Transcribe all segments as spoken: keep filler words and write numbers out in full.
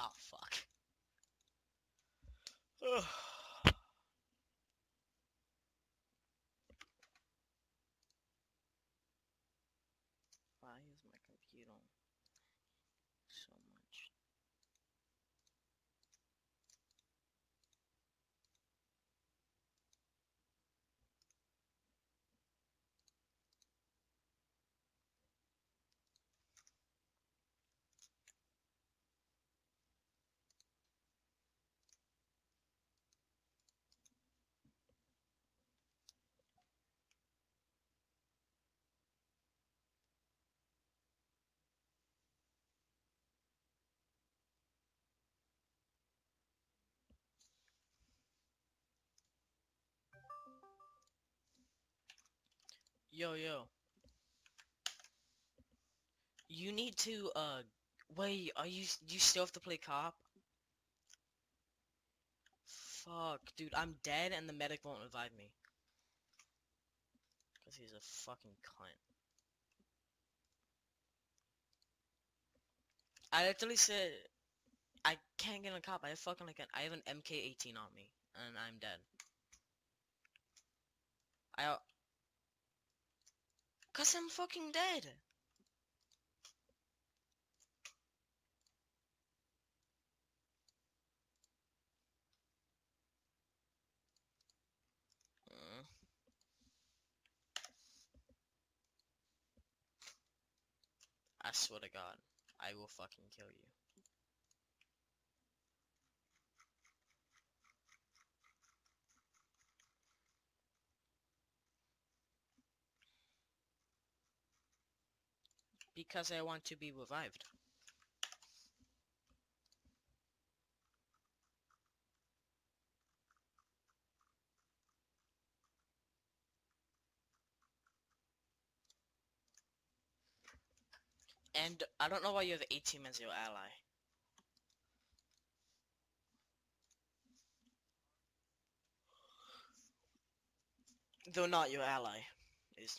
Oh, fuck. Why is my computer so much? Yo, yo. You need to, uh, wait, are you, you still have to play cop? Fuck, dude, I'm dead and the medic won't revive me. Because he's a fucking cunt. I literally said, I can't get a cop. I have fucking like an, I have an M K eighteen on me. And I'm dead. I, Cause I'm fucking dead. Uh, I swear to God, I will fucking kill you. Because I want to be revived. And I don't know why you have A team as your ally. Though not your ally. Is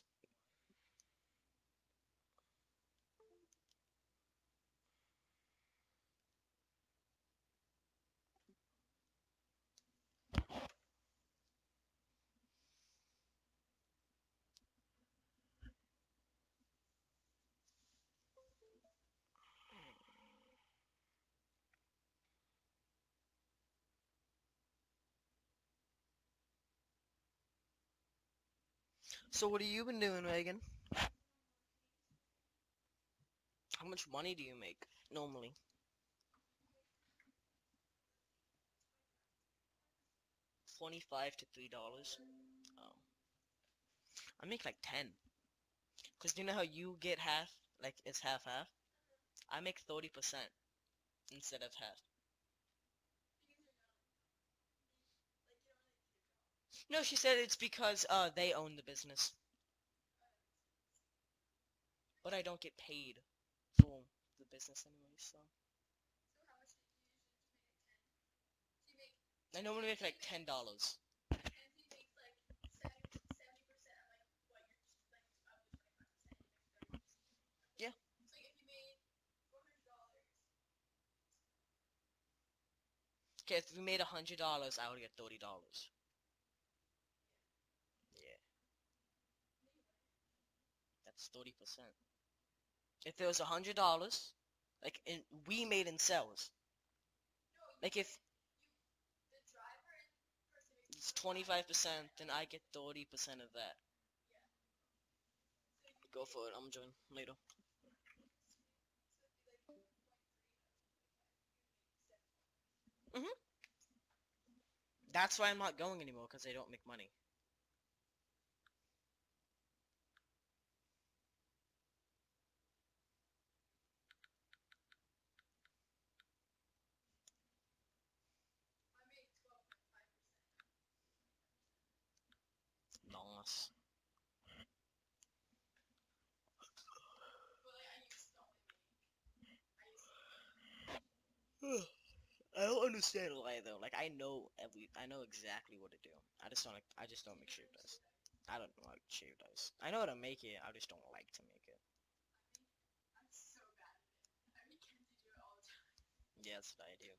So what have you been doing, Megan? How much money do you make normally? Twenty-five to three dollars. Oh, I make like ten. Cause you know how you get half, like it's half half. I make thirty percent instead of half. No, she said it's because uh they own the business, but I don't get paid for the business anyway. So I normally make like ten dollars. Yeah. Okay, if we made a hundred dollars, I would get thirty dollars. Yeah, that's thirty percent. If there was a hundred dollars, like in, we made in sales, like if it's twenty-five percent, then I get thirty percent of that. Go for it. I'm joining later. Mhm. That's why I'm not going anymore because I don't make money. Nice. I don't understand why though. Like I know every, I know exactly what to do. I just don't, like, I just don't make shaved ice. I don't like shaved ice. I know how to make it. I just don't like to make it. Yeah, that's what I do.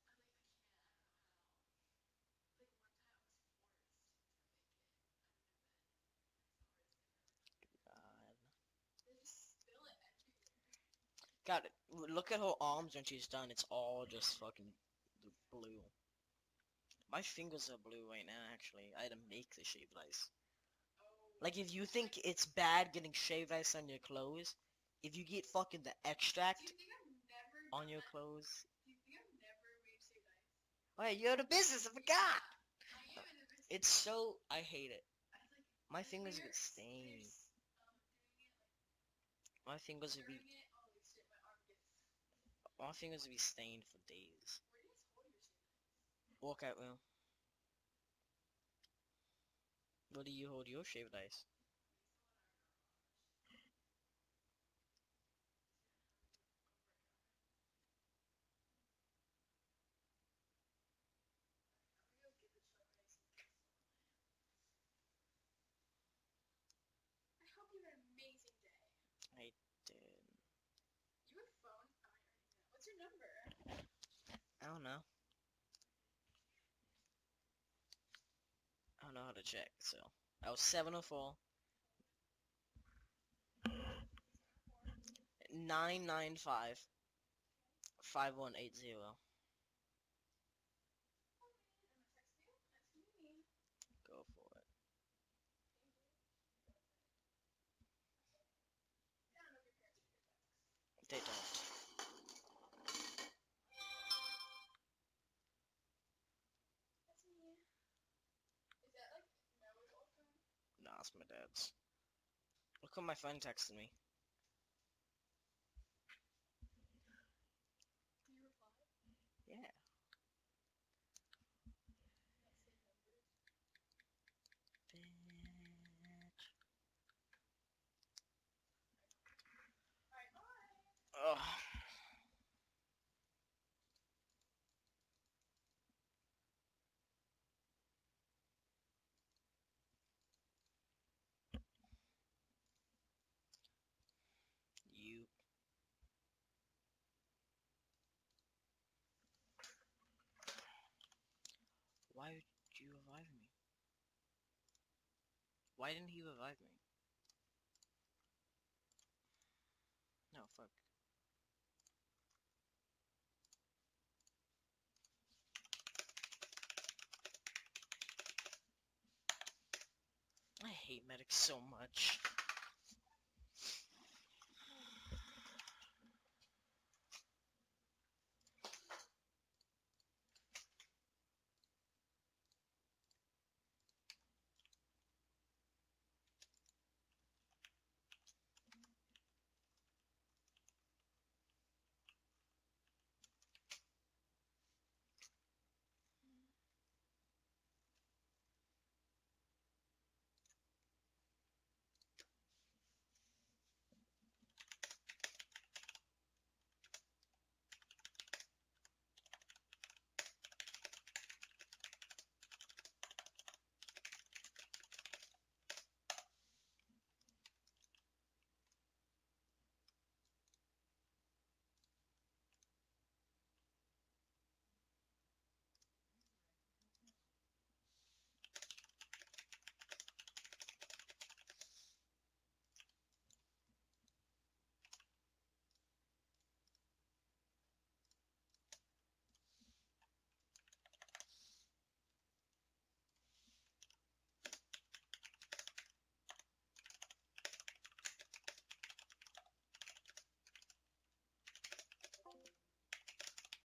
God, God, look at her arms when she's done. It's all just fucking blue. My fingers are blue right now, actually. I had to make the shaved ice. Like, if you think it's bad getting shaved ice on your clothes, if you get fucking the extract on your clothes. Oh yeah, you're the business, I forgot! It's so... I hate it. My fingers get stained. My fingers would be... My fingers would be stained for days. Walkout room. Where do you hold your shaved ice? I did. I don't know. I don't know how to check, so. I was seven oh four. nine nine five. five one eight zero. Go for it. They don't. Nah, it's my dad's. Look what my friend texted me. Yeah. Ugh. You. Why would you revive me? Why didn't he revive me? No, fuck. I hate medics so much.